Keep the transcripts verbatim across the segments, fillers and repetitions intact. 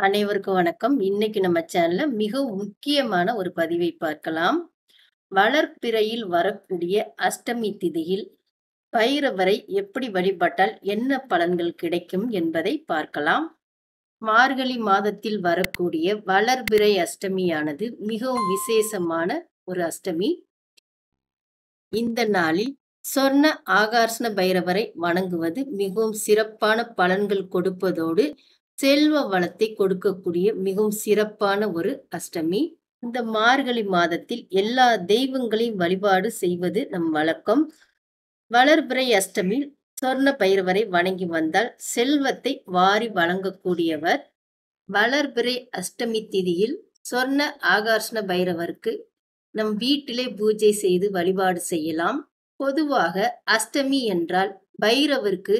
அனைவருக்கும் வணக்கம். இன்னைக்கு நம்ம சேனல்ல மிகவும் முக்கியமான ஒரு பதிவை பார்க்கலாம். வளர்பிறையில் வரக்கூடிய அஷ்டமி திதியில் பைரவரை எப்படி வழிபட்டால் என்ன பலன்கள் கிடைக்கும் என்பதை பார்க்கலாம். மார்கழி மாதத்தில் வரக்கூடிய வளர்பிறை அஷ்டமியானது மிகவும் விசேஷமான ஒரு அஷ்டமி. இந்த நாளில் சொர்ண ஆகர்ஷ்ண பைரவரை வணங்குவது மிகவும் சிறப்பான பலன்கள் கொடுப்பதோடு செல்வ வளத்தை கொடுக்கக்கூடிய மிகவும் சிறப்பான ஒரு அஷ்டமி. இந்த மார்கழி மாதத்தில் எல்லா தெய்வங்களையும் வழிபாடு செய்வது நம் வழக்கம். வளர்பிறை அஷ்டமி சொர்ண பைரவரை வணங்கி வந்தால் செல்வத்தை வாரி வழங்கக்கூடியவர். வளர்பிறை அஷ்டமி திதியில் சொர்ண ஆகர்ஷ்ண பைரவருக்கு நம் வீட்டிலே பூஜை செய்து வழிபாடு செய்யலாம். பொதுவாக அஷ்டமி என்றால் பைரவருக்கு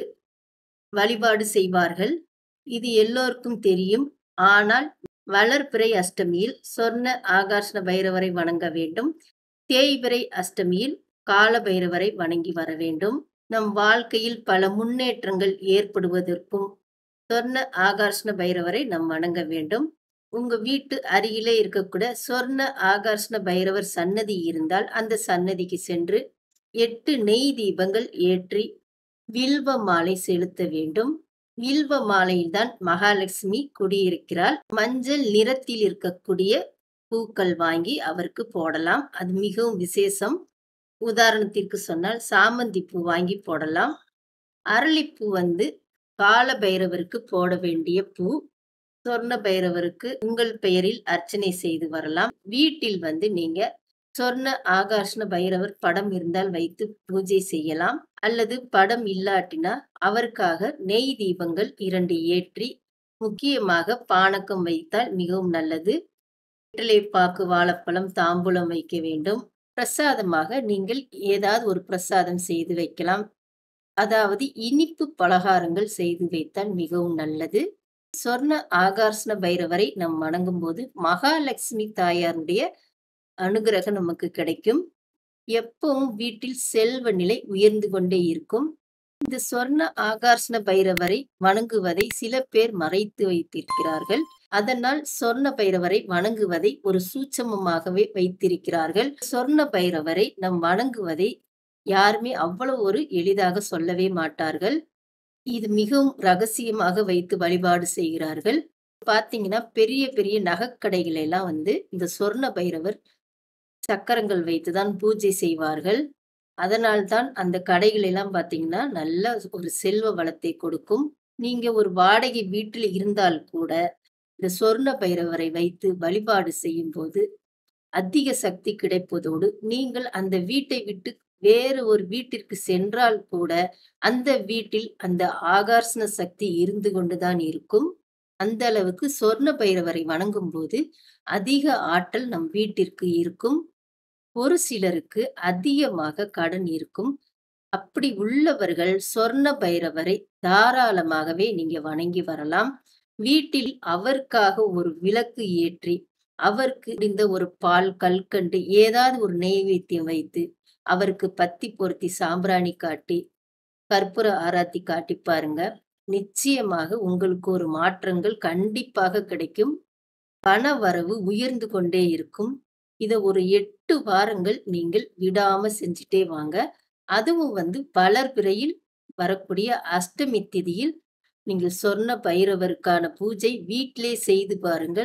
வழிபாடு செய்வார்கள். இது எல்லோருக்கும் தெரியும். ஆனால் வளர்பிறை அஷ்டமியில் சொர்ண ஆகர்ஷ்ண பைரவரை வணங்க வேண்டும். தேய்பிறை அஷ்டமியில் கால பைரவரை வணங்கி வர வேண்டும். நம் வாழ்க்கையில் பல முன்னேற்றங்கள் ஏற்படுவதற்கும் சொர்ண ஆகர்ஷ்ண பைரவரை நாம் வணங்க வேண்டும். உங்க வீட்டு அருகிலே இருக்கக்கூட சொர்ண ஆகர்ஷ்ண பைரவர் சன்னதி இருந்தால் அந்த சன்னதிக்கு சென்று எட்டு நெய் தீபங்கள் ஏற்றி வில்வ மாலை செலுத்த வேண்டும். வில்வ மாலையில் தான் மகாலட்சுமி குடியிருக்கிறாள். மஞ்சள் நிறத்தில் இருக்கக்கூடிய பூக்கள் வாங்கி அவருக்கு போடலாம். அது மிகவும் விசேஷம். உதாரணத்திற்கு சொன்னால் சாமந்தி பூ வாங்கி போடலாம். அரளிப்பூ வந்து கால பைரவருக்கு போட வேண்டிய பூ. சொர்ண பைரவருக்கு உங்கள் பெயரில் அர்ச்சனை செய்து வரலாம். வீட்டில் வந்து நீங்க சொர்ண ஆகர்ஷ்ண பைரவர் படம் இருந்தால் வைத்து பூஜை செய்யலாம். அல்லது படம் இல்லாட்டினா அவருக்காக நெய் தீபங்கள் இரண்டு ஏற்றி முக்கியமாக பானகம் வைத்தால் மிகவும் நல்லது. வெற்றிலை பாக்கு, வாழைப்பழம், தாம்பூலம் வைக்க வேண்டும். பிரசாதமாக நீங்கள் ஏதாவது ஒரு பிரசாதம் செய்து வைக்கலாம். அதாவது இனிப்பு பலகாரங்கள் செய்து வைத்தால் மிகவும் நல்லது. சொர்ண ஆகர்ஷ்ண பைரவரை நாம் வணங்கும் போது மகாலட்சுமி தாயாருடைய அனுகிரகம் நமக்கு கிடைக்கும். எப்பவும் வீட்டில் செல்வ நிலை உயர்ந்து கொண்டே இருக்கும். இந்த சொர்ண ஆகர்ஷ்ண பைரவரை வணங்குவதை சில பேர் மறைத்து வைத்திருக்கிறார்கள். அதனால் சொர்ண பைரவரை வணங்குவதை ஒரு சூட்சமமாகவே வைத்திருக்கிறார்கள். சொர்ண பைரவரை நாம் வணங்குவதை யாருமே அவ்வளவு ஒரு எளிதாக சொல்லவே மாட்டார்கள். இது மிகவும் ரகசியமாக வைத்து வழிபாடு செய்கிறார்கள். பாத்தீங்கன்னா பெரிய பெரிய நகைக்கடைகள் எல்லாம் வந்து இந்த சொர்ண பைரவர் சக்கரங்கள் வைத்துதான் பூஜை செய்வார்கள். அதனால்தான் அந்த கடைகள் எல்லாம் பாத்தீங்கன்னா நல்ல ஒரு செல்வ வளத்தை கொடுக்கும். நீங்க ஒரு வாடகை வீட்டில் இருந்தால் கூட இந்த சொர்ண பைரவரை வைத்து வழிபாடு செய்யும் போது அதிக சக்தி கிடைப்பதோடு நீங்கள் அந்த வீட்டை விட்டு வேறு ஒரு வீட்டிற்கு சென்றால் கூட அந்த வீட்டில் அந்த ஆகர்ஷ்ண சக்தி இருந்து கொண்டுதான் இருக்கும். அந்த அளவுக்கு சொர்ண பைரவரை வணங்கும் போது அதிக ஆற்றல் நம் வீட்டிற்கு இருக்கும். ஒரு சிலருக்கு அதிகமாக கடன் இருக்கும். அப்படி உள்ளவர்கள் சொர்ண பைரவரை தாராளமாகவே நீங்க வணங்கி வரலாம். வீட்டில் அவருக்காக ஒரு விளக்கு ஏற்றி அவருக்கு இந்த ஒரு பால், கல்கண்டு ஏதாவது ஒரு நெய்வேத்தியம் வைத்து அவருக்கு பத்தி பொருத்தி சாம்பிராணி காட்டி கற்பூர ஆராத்தி காட்டி பாருங்க. நிச்சயமாக உங்களுக்கு ஒரு மாற்றங்கள் கண்டிப்பாக கிடைக்கும். பண வரவு உயர்ந்து கொண்டே இருக்கும். இத ஒரு எட்டு வாரங்கள் நீங்கள் விடாம செஞ்சுட்டே வாங்க. அதுவும் வந்து வளர்பிறையில் வரக்கூடிய அஷ்டமி திதியில் நீங்கள் சொர்ண பைரவருக்கான பூஜை வீட்டிலே செய்து பாருங்கள்.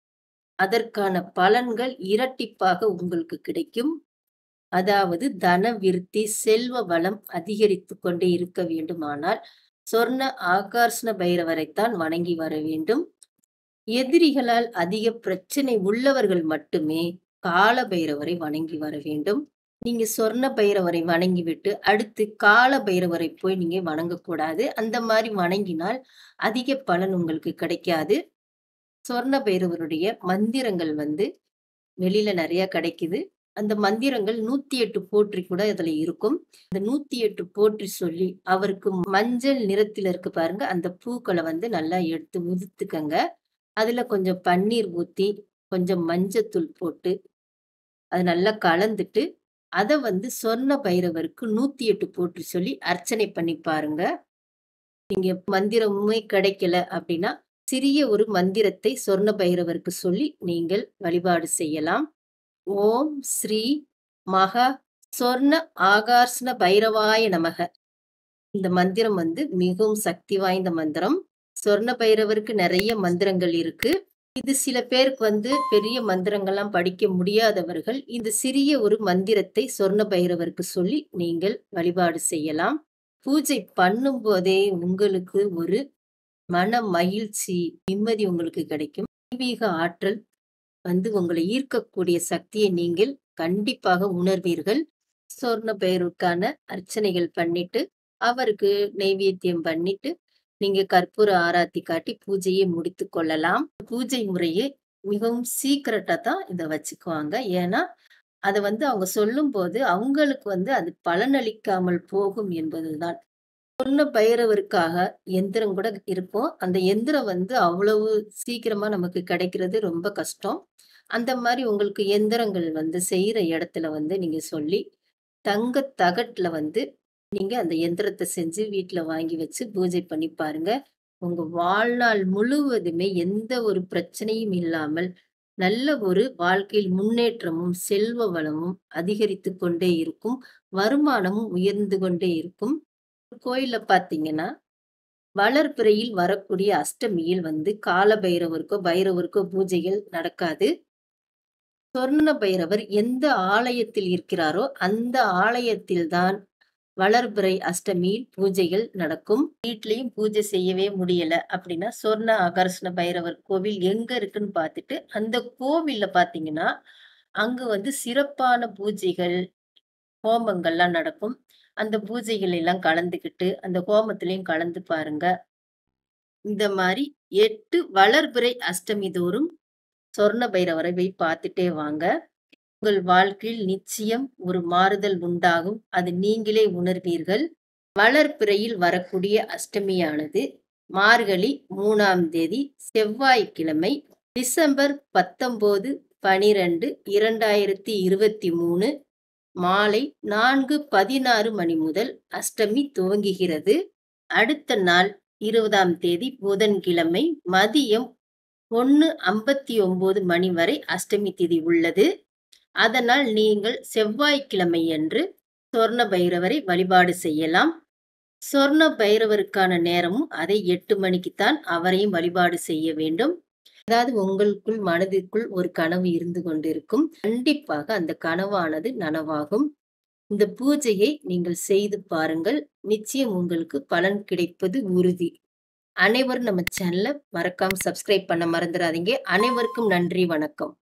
அதற்கான பலன்கள் இரட்டிப்பாக உங்களுக்கு கிடைக்கும். அதாவது தன விருத்தி, செல்வ வளம் அதிகரித்து கொண்டே இருக்க வேண்டுமானால் சொர்ண ஆகர்ஷ்ண பைரவரைத்தான் வணங்கி வர வேண்டும். எதிரிகளால் அதிக பிரச்சனை உள்ளவர்கள் மட்டுமே கால பைரவரை வணங்கி வர வேண்டும். நீங்க சொர்ண பைரவரை வணங்கிவிட்டு அடுத்து கால பைரவரை போய் நீங்க வணங்கக்கூடாது. அந்த மாதிரி வணங்கினால் அதிக பலன் உங்களுக்கு கிடைக்காது. சொர்ண பைரவருடைய மந்திரங்கள் வந்து வெளியில நிறைய கிடைக்குது. அந்த மந்திரங்கள் நூத்தி எட்டு போற்றி கூட அதுல இருக்கும். அந்த நூத்தி எட்டு போற்றி சொல்லி அவருக்கு மஞ்சள் நிறத்துல இருக்கு பாருங்க, அந்த பூக்களை வந்து நல்லா எடுத்து உதுத்துக்கங்க. அதுல கொஞ்சம் பன்னீர் ஊத்தி கொஞ்சம் மஞ்சத்தூள் போட்டு அது நல்லா கலந்துட்டு அத வந்து சொர்ண பைரவருக்கு நூத்தி எட்டு போற்றி சொல்லி அர்ச்சனை பண்ணி பாருங்க. நீங்க மந்திரமுமே கிடைக்கல அப்படின்னா சிறிய ஒரு மந்திரத்தை சொர்ண பைரவருக்கு சொல்லி நீங்கள் வழிபாடு செய்யலாம். ஓம் ஸ்ரீ மகா சொர்ண ஆகார்ஷ்ண பைரவாய நமக. இந்த மந்திரம் வந்து மிகவும் சக்தி வாய்ந்த மந்திரம். சொர்ண பைரவருக்கு நிறைய மந்திரங்கள் இருக்கு. இது சில பேருக்கு வந்து பெரிய மந்திரங்கள்லாம் படிக்க முடியாதவர்கள் இந்த சிறிய ஒரு மந்திரத்தை சொர்ண பைரவருக்கு சொல்லி நீங்கள் வழிபாடு செய்யலாம். பூஜை பண்ணும்போதே உங்களுக்கு ஒரு மன மகிழ்ச்சி, நிம்மதி உங்களுக்கு கிடைக்கும். தெய்வீக ஆற்றல் வந்து உங்களை ஈர்க்கக்கூடிய சக்தியை நீங்கள் கண்டிப்பாக உணர்வீர்கள். சொர்ண பைரவருக்கான அர்ச்சனைகள் பண்ணிட்டு, அவருக்கு நெய்வேத்தியம் பண்ணிட்டு, நீங்க கற்பூர ஆராத்தி காட்டி பூஜையை முடித்துக் கொள்ளலாம். பூஜை முறையே மிகவும் சீக்ரெட்டா தான் இத வச்சுக்குவாங்க. ஏன்னா, அத வந்து அவங்க சொல்லும்போது, அவங்களுக்கு வந்து அது பலனளிக்காமல் போகும் என்பதுதான். சொர்ண பைரவருக்காக எந்திரம் கூட இருக்கும். அந்த எந்திரம் வந்து அவ்வளவு சீக்கிரமா நமக்கு கிடைக்கிறது ரொம்ப கஷ்டம். அந்த மாரி உங்களுக்கு எந்திரங்கள் வந்து செய்ற இடத்துல வந்து நீங்க சொல்லி, தங்கத் தகட்ல வந்து நீங்க அந்த எந்திரத்த செஞ்சு வீட்ல வாங்கி வச்சு பூஜை பண்ணி பாருங்க. உங்க வாழ்நாள் முழுவதுமே எந்த ஒரு பிரச்சனையும் இல்லாமல், நல்ல ஒரு வாழ்க்கையில் முன்னேற்றமும், செல்வ வளமும் அதிகரித்துக் கொண்டே இருக்கும். வருமானமும் உயர்ந்து கொண்டே இருக்கும். கோயில்ல பார்த்தீங்கன்னா, வளர்பிறையில் வரக்கூடிய அஷ்டமியில் வந்து கால பைரவருக்கோ, பைரவருக்கோ பூஜைகள் நடக்காது. சொர்ண பைரவர் எந்த ஆலயத்தில் இருக்கிறாரோ, அந்த ஆலயத்தில் தான் வளர்பிறை அஷ்டமியில் பூஜைகள் நடக்கும். வீட்லயும் பூஜை செய்யவே முடியல அப்படின்னா, சொர்ண ஆகர்ஷ்ண பைரவர் கோவில் எங்க இருக்குன்னு பார்த்துட்டு, அந்த கோவில்ல பார்த்தீங்கன்னா, அங்கு வந்து சிறப்பான பூஜைகள், ஹோமங்கள்லாம் நடக்கும். அந்த பூஜைகள் எல்லாம் கலந்துக்கிட்டு, அந்த ஹோமத்திலயும் கலந்து பாருங்க. இந்த மாரி எட்டு வளர்பிறை அஷ்டமி தோறும் சொர்ண பைரவரை போய் பார்த்துட்டே வாங்க. உங்கள் வாழ்க்கையில் நிச்சயம் ஒரு மாறுதல் உண்டாகும். அது நீங்களே உணர்வீர்கள். வளர்பிறையில் வரக்கூடிய அஷ்டமியானது மார்கழி மூன்றாம் தேதி செவ்வாய்க்கிழமை டிசம்பர் பத்தொன்பது, பனிரெண்டு, இரண்டாயிரத்தி இருபத்தி மூன்று மாலை நான்கு பதினாறு மணி முதல் அஷ்டமி துவங்குகிறது. அடுத்த நாள் இருபதாம் தேதி புதன்கிழமை மதியம் ஒன்று ஐம்பத்தி ஒன்பது மணி வரை அஷ்டமி திதி உள்ளது. அதனால் நீங்கள் செவ்வாய்க்கிழமையன்று சொர்ண பைரவரை வழிபாடு செய்யலாம். சொர்ண பைரவருக்கான நேரமும் அதை எட்டு மணிக்குத்தான் அவரையும் வழிபாடு செய்ய வேண்டும். அதாவது உங்களுக்குள் மனதிற்குள் ஒரு கனவு இருந்து கொண்டிருக்கும். கண்டிப்பாக அந்த கனவானது நனவாகும். இந்த பூஜையை நீங்கள் செய்து பாருங்கள். நிச்சயம் உங்களுக்கு பலன் கிடைப்பது உறுதி. அனைவரும் நம்ம சேனலை மறக்காம சப்ஸ்கிரைப் பண்ண மறந்துடாதீங்க. அனைவருக்கும் நன்றி, வணக்கம்.